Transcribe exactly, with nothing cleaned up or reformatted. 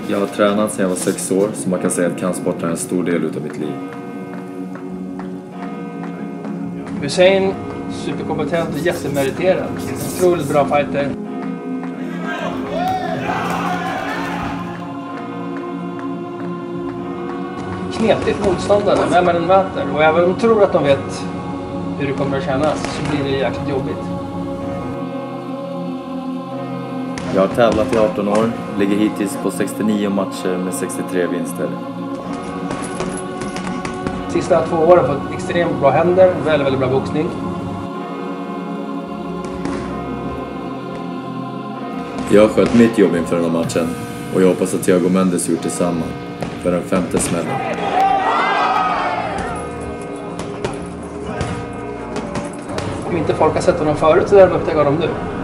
Jag har tränat sedan jag var sex år, så man kan säga att kampsport är en stor del utav mitt liv. Hussein, superkompetent och jättemeriterad. Otroligt bra fighter. Knetigt motståndare, vem man än möter. Och även om de tror att de vet hur det kommer att kännas så blir det jäkligt jobbigt. Jag har tävlat i arton år, ligger hittills på sextionio matcher med sextiotre vinster. Sista två åren har fått extremt bra händer, väldigt, väldigt bra boxning. Jag har skött mitt jobb inför den här matchen och jag hoppas att Thiago Mendes gjort detsamma för den femte smällen. Om inte folk har sett honom förut så är de upptäcker honom nu.